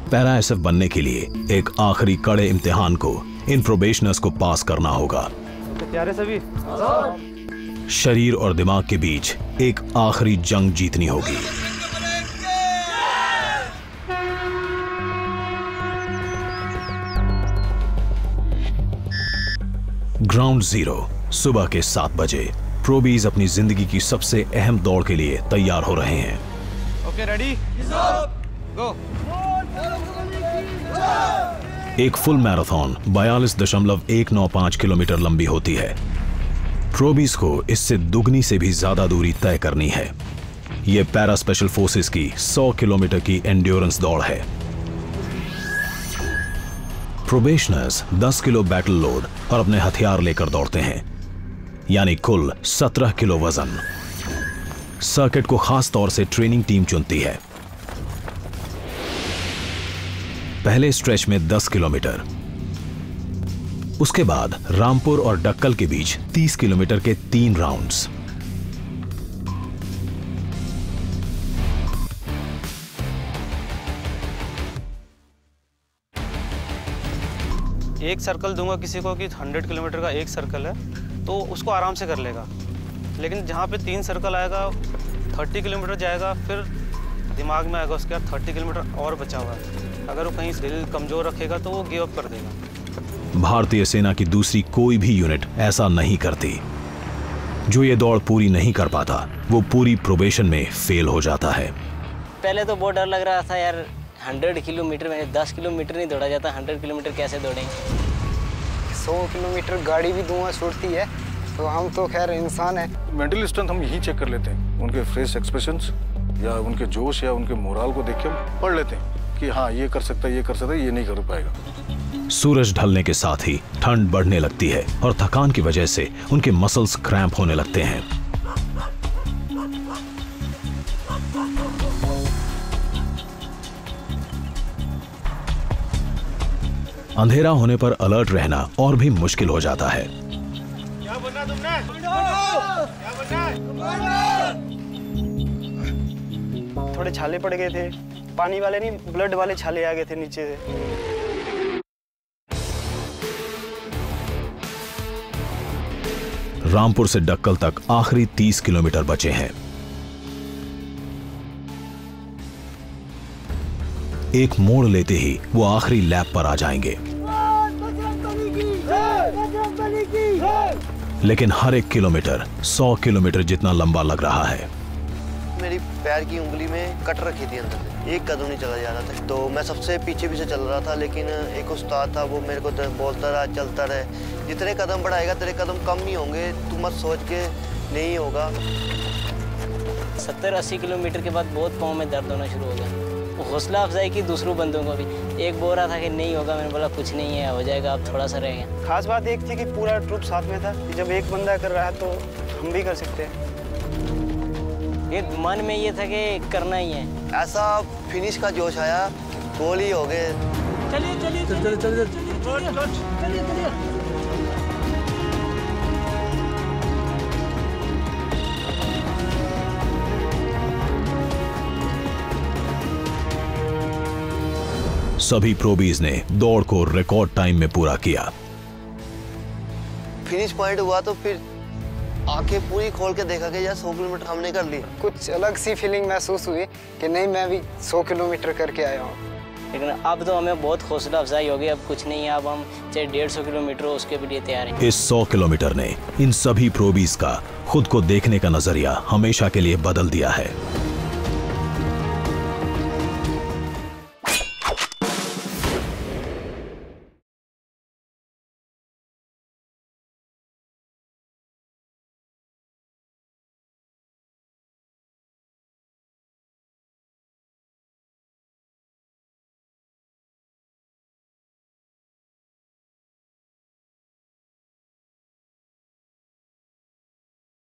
Para SF बनने के लिए एक आखिरी कड़े इम्तिहान को इन प्रोबेशनर्स को पास करना होगा। तैयार है सभी? शरीर और दिमाग के बीच एक आखिरी जंग जीतनी होगी। ग्राउंड जीरो सुबह के 7 बजे प्रोबीज अपनी जिंदगी की सबसे अहम दौड़ के लिए तैयार हो रहे हैं। Okay, ready? गो। एक फुल मैराथन 42.195 किलोमीटर लंबी होती है। प्रोबीज को इससे दुगनी से भी ज्यादा दूरी तय करनी है। यह पैरा स्पेशल फोर्सेस की 100 किलोमीटर की एंड्योरेंस दौड़ है। प्रोबेशनर्स 10 किलो बैटल लोड और अपने हथियार लेकर दौड़ते हैं, यानी कुल 17 किलो वजन। सर्किट को खास तौर से ट्रेनिंग टीम चुनती है। पहले स्ट्रेच में 10 किलोमीटर, उसके बाद रामपुर और डक्कल के बीच 30 किलोमीटर के 3 राउंड्स। एक सर्कल दूंगा किसी को कि 100 किलोमीटर का एक सर्कल है तो उसको आराम से कर लेगा, लेकिन जहाँ पे 3 सर्कल आएगा 30 किलोमीटर जाएगा, फिर दिमाग में आएगा उसके बाद 30 किलोमीटर और बचा हुआ है। अगर वो कहीं दिल कमजोर रखेगा तो वो गिव अप कर देगा। भारतीय सेना की दूसरी कोई भी यूनिट ऐसा नहीं करती। जो ये दौड़ पूरी नहीं कर पाता वो पूरी प्रोबेशन में फेल हो जाता है। पहले तो बहुत डर लग रहा था यार, 100 किलोमीटर में 10 किलोमीटर नहीं दौड़ा जाता, 100 किलोमीटर कैसे दौड़ेंगे। 100 किलोमीटर गाड़ी भी धुआं छोड़ती है, तो हम तो खैर इंसान है। मेंटल स्ट्रेंथ हम यही चेक कर लेते हैं, उनके फेस एक्सप्रेशंस या उनके जोश या उनके मोराल को देख के हम पढ़ लेते हैं कि हाँ ये कर सकता है, ये कर सकता है, ये नहीं कर पाएगा। सूरज ढलने के साथ ही ठंड बढ़ने लगती है और थकान की वजह से उनके मसल्स क्रैम्प होने लगते हैं। अंधेरा होने पर अलर्ट रहना और भी मुश्किल हो जाता है। क्या बनना तुमने? क्या बनना? थोड़े छाले पड़ गए थे, पानी वाले नहीं, ब्लड वाले छाले आ गए थे नीचे से। रामपुर से डक्कल तक आखिरी 30 किलोमीटर बचे हैं। एक मोड़ लेते ही वो आखिरी लैप पर आ जाएंगे, लेकिन हर एक किलोमीटर 100 किलोमीटर जितना लंबा लग रहा है। मेरी पैर की उंगली में कट रखी थी अंदर से, एक कदम नहीं चला जा रहा था, तो मैं सबसे पीछे चल रहा था, लेकिन एक उस्ताद था वो मेरे को बोलता रहा चलता रहे, जितने कदम बढ़ाएगा तेरे कदम कम ही होंगे, तू मत सोच के नहीं होगा। 70-80 किलोमीटर के बाद बहुत पाँव में दर्द होना शुरू हो गया। हौसला अफजाई की दूसरों बंदों को भी, एक बोल रहा था कि नहीं होगा, मैंने बोला कुछ नहीं है, हो जाएगा, अब थोड़ा सा रह गया। खास बात एक थी कि पूरा ट्रुप साथ में था, जब एक बंदा कर रहा है तो हम भी कर सकते हैं। ये मन में ये था कि करना ही है। ऐसा फिनिश का जोश आया, गोल ही हो गए। चलिए सभी प्रोबीज ने दौड़ को रिकॉर्ड टाइम में पूरा किया। फिनिश पॉइंट हुआ तो फिर आंखें पूरी खोल के देखा कि यार 100 किलोमीटर हमने कर ली। कुछ अलग सी फीलिंग महसूस हुई कि नहीं मैं भी 100 किलोमीटर करके आया हूँ। लेकिन अब तो हमें बहुत हौसला अफजाई हो गई, अब कुछ नहीं है, अब हम चाहे 150 किलोमीटर हो उसके भी लिए तैयार हैं। इस 100 किलोमीटर ने इन सभी प्रोबीज का खुद को देखने का नजरिया हमेशा के लिए बदल दिया है।